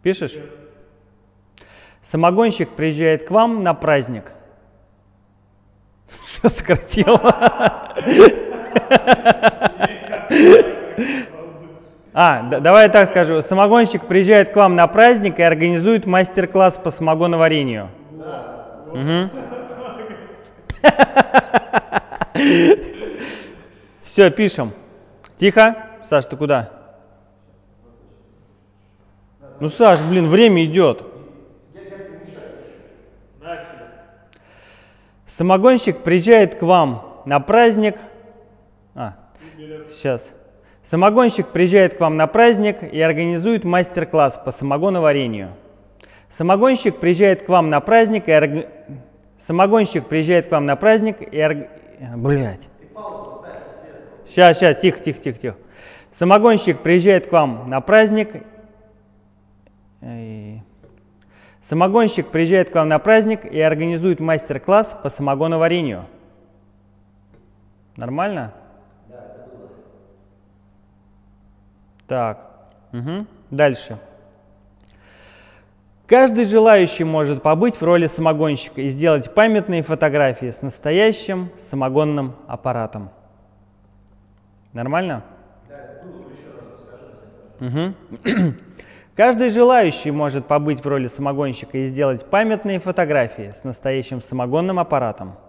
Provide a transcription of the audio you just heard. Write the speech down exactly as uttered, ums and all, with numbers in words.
Пишешь? Самогонщик приезжает к вам на праздник. Что сократил? А, да, давай я так скажу. Самогонщик приезжает к вам на праздник и организует мастер-класс по самогоноварению. Угу. Все, пишем. Тихо. Саш, ты куда? Ну, Саш, блин, время идет. Самогонщик приезжает к вам на праздник. А, сейчас. Самогонщик приезжает к вам на праздник и организует мастер-класс по самогоноварению. Самогонщик приезжает к вам на праздник и орг... Самогонщик приезжает к вам на праздник и орг... Блять. Сейчас, сейчас, тихо, тихо, тихо, тихо. Самогонщик приезжает к вам на праздник. И... Самогонщик приезжает к вам на праздник и организует мастер-класс по самогоноварению. Нормально? Да, это было. Так, угу. Дальше. Каждый желающий может побыть в роли самогонщика и сделать памятные фотографии с настоящим самогонным аппаратом. Нормально? Да, это было, еще раз расскажи. Угу. Каждый желающий может побыть в роли самогонщика и сделать памятные фотографии с настоящим самогонным аппаратом.